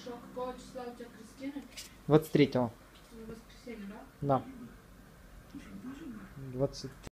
Хорошо. Какого числа у тебя Кристина? 23-го. В воскресенье, да? Да. 20.